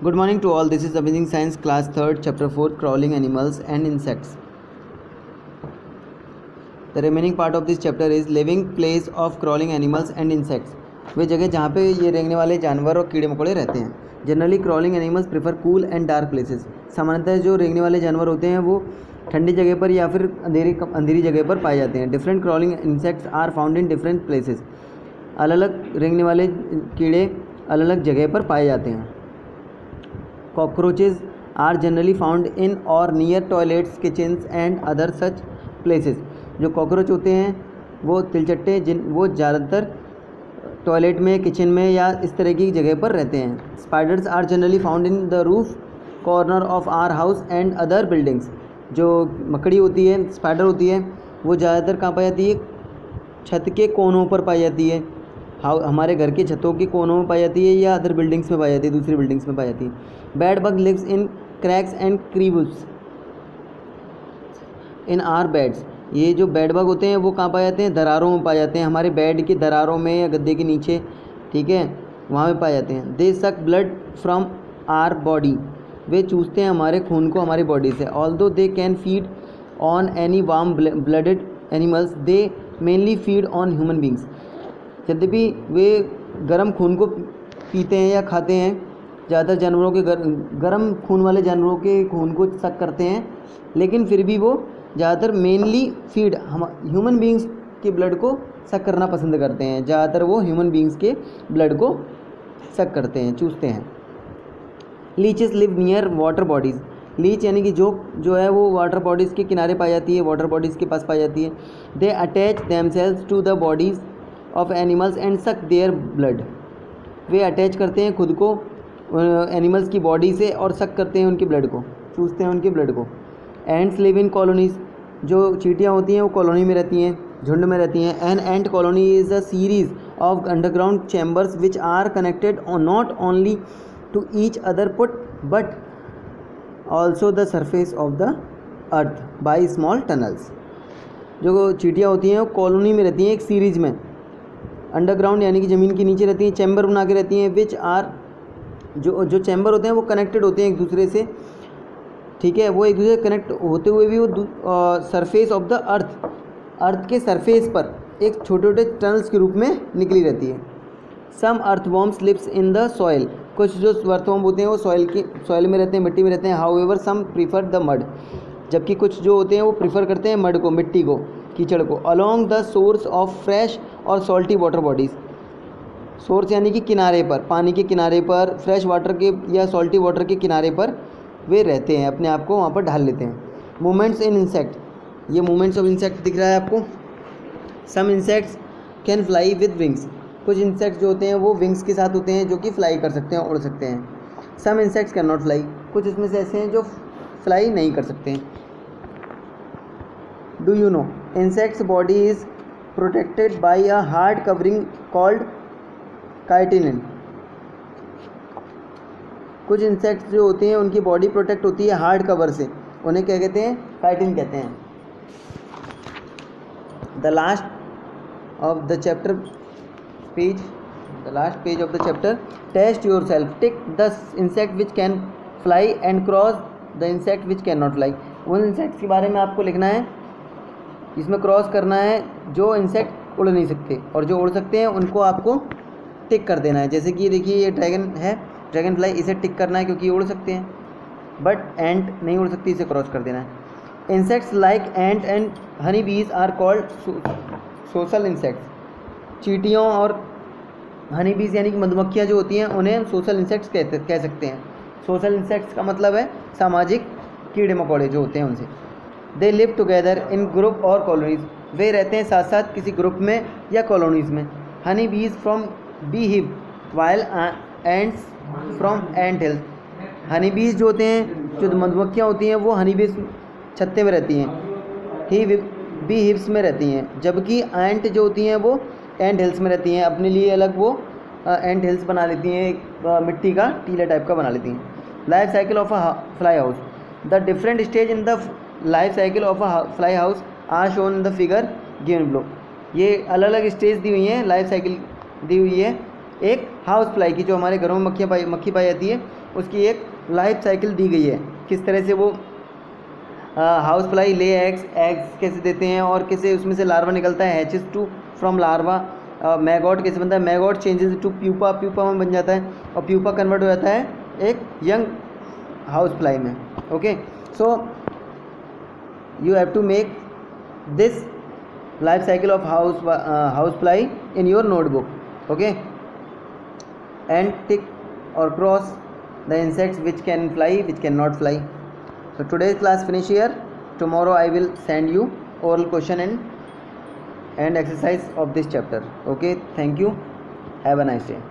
Good morning to all. This is Amazing Science Class 3rd, Chapter 4, Crawling Animals and Insects. The remaining part of this chapter is living place of crawling animals and insects. वे जगह जहाँ पे ये रेंगने वाले जानवर और कीड़े मकोड़े रहते हैं. Generally crawling animals prefer cool and dark places. सामान्यतः जो रेंगने वाले जानवर होते हैं वो ठंडी जगह पर या फिर अंधेरी जगह पर पाए जाते हैं. Different crawling insects are found in different places. अलग अलग रेंगने वाले कीड़े अलग अलग जगह पर पाए जाते हैं. Cockroaches are generally found in और near toilets, kitchens and other such places. जो कॉकरोच होते हैं वो तिलचट्टे वो ज़्यादातर टॉयलेट में, किचन में या इस तरह की जगह पर रहते हैं. Spiders are generally found in the roof corner of our house and other buildings. जो मकड़ी होती है, स्पाइडर होती है, वो ज़्यादातर कहाँ पाई जाती है? छत के कोनों पर पाई जाती है. हमारे घर के छतों के कोनों में पाई जाती है या अदर बिल्डिंग्स में पाई जाती है, दूसरी बिल्डिंग्स में पाई जाती है. Bed bug lives in cracks and crevices in our beds. ये जो बेड बग होते हैं वो कहाँ पाए जाते हैं? दरारों में पाए जाते हैं, हमारे बेड की दरारों में या गद्दे के नीचे, ठीक है, वहाँ पे पाए जाते हैं. They suck blood from our body. वे चूसते हैं हमारे खून को हमारी बॉडी से. Although they can feed on any warm blooded animals, they mainly feed on human beings. यद्यपि वे गर्म खून को पीते हैं या खाते हैं, ज़्यादातर जानवरों के गर्म खून वाले जानवरों के खून को सक करते हैं, लेकिन फिर भी वो ज़्यादातर मेनली फीड हम ह्यूमन बींग्स के ब्लड को सक करना पसंद करते हैं. ज़्यादातर वो ह्यूमन बींग्स के ब्लड को सक करते हैं, चूसते हैं. Leeches live near water bodies. Leech यानी कि जो है वो वाटर बॉडीज़ के किनारे पाई जाती है, वाटर बॉडीज़ के पास पाई जाती है. They attach themselves to the bodies of animals and suck their blood. वे अटैच करते हैं खुद को एनिमल्स की बॉडी से और सक करते हैं उनके ब्लड को, चूसते हैं उनके ब्लड को. Ants live in colonies. जो चींटियाँ होती हैं वो कॉलोनी में रहती हैं, झुंड में रहती हैं. An ant colony is a series of underground chambers which are connected not only to each other put but also the surface of the earth by small tunnels. जो चींटियाँ होती हैं वो कॉलोनी में रहती हैं, एक सीरीज़ में. अंडरग्राउंड यानी कि ज़मीन के नीचे रहती हैं, चैम्बर बना के रहती हैं. विच आर जो चैम्बर होते हैं वो कनेक्टेड होते हैं एक दूसरे से, ठीक है. वो एक दूसरे से कनेक्ट होते हुए भी वो सरफेस ऑफ द अर्थ के सरफेस पर एक छोटे छोटे टनल्स के रूप में निकली रहती है. Some earthworms lives in the soil. कुछ जो अर्थवॉर्म होते हैं वो सॉइल में रहते हैं, मिट्टी में रहते हैं. However some prefer the mud. जबकि कुछ जो होते हैं वो प्रीफर करते हैं मड को, मिट्टी को, कीचड़ को. Along the source of fresh और सॉल्टी वाटर बॉडीज़. सोर्स यानी कि किनारे पर, पानी के किनारे पर, फ्रेश वाटर के या सॉल्टी वाटर के किनारे पर वे रहते हैं, अपने आप को वहाँ पर ढाल लेते हैं. Movements in insect. ये मूवमेंट्स ऑफ इंसेक्ट दिख रहा है आपको. Some insects can fly with wings. कुछ इंसेक्ट्स जो होते हैं वो विंग्स के साथ होते हैं, जो कि फ्लाई कर सकते हैं, उड़ सकते हैं. Some insects can not fly. कुछ इसमें से ऐसे हैं जो फ्लाई नहीं कर सकते हैं. Do you know insects body is protected by a hard covering called chitin. कुछ इंसेक्ट्स जो होते हैं उनकी बॉडी प्रोटेक्ट होती है हार्ड कवर से, उन्हें क्या कहते हैं? काइटिन कहते हैं. The last of the chapter page, the last page of the chapter. Test yourself. Tick the insect which can fly and cross the insect which can not fly. उन insects के बारे में आपको लिखना है, इसमें क्रॉस करना है जो इंसेक्ट उड़ नहीं सकते, और जो उड़ सकते हैं उनको आपको टिक कर देना है. जैसे कि देखिए ये ड्रैगन है, ड्रैगन फ्लाई, इसे टिक करना है क्योंकि ये उड़ सकते हैं, बट एंट नहीं उड़ सकती, इसे क्रॉस कर देना है. Insects like ant and honey bees are called social insects. चींटियों और हनी बीज यानी कि मधुमक्खियाँ जो होती हैं उन्हें सोशल इंसेक्ट्स कह सकते हैं. सोशल इंसेक्ट्स का मतलब है सामाजिक कीड़े मकोड़े जो होते हैं उनसे. They live together in group और कॉलोनीज़. वे रहते हैं साथ साथ किसी ग्रुप में या कॉलोनीज़ में. Honey bees from beehive while ants from ant hills. Honey bees जो होते हैं, जो मधुमक्खियाँ होती हैं, वो हनी बीज छत्ते में रहती हैं, ही बी हिव्स में रहती हैं. जबकि एंट जो होती हैं वो एंट हिल्स में रहती हैं. अपने लिए अलग वो एंट हिल्स बना लेती हैं, एक मिट्टी का टीला टाइप का बना लेती हैं. Life cycle of a fly house. The different stage in the life cycle of a fly house are shown in the figure given below. ये अलग अलग स्टेज दी हुई हैं, लाइफ साइकिल दी हुई है एक हाउस फ्लाई की, जो हमारे घरों में मक्खी पाई जाती है, उसकी एक लाइफ साइकिल दी गई है, किस तरह से वो हाउस फ्लाई ले एग्स कैसे देते हैं और कैसे उसमें से लार्वा निकलता है, hatches to from larva, maggot कैसे बनता है, maggot changes to pupa, pupa में बन जाता है और प्यूपा कन्वर्ट हो जाता है एक यंग हाउस फ्लाई में. Okay, so you have to make this life cycle of house fly in your notebook. Okay, and tick or cross the insects which can fly, which cannot fly. So today's class finish here. Tomorrow I will send you oral question and exercise of this chapter. Okay, thank you, have a nice day.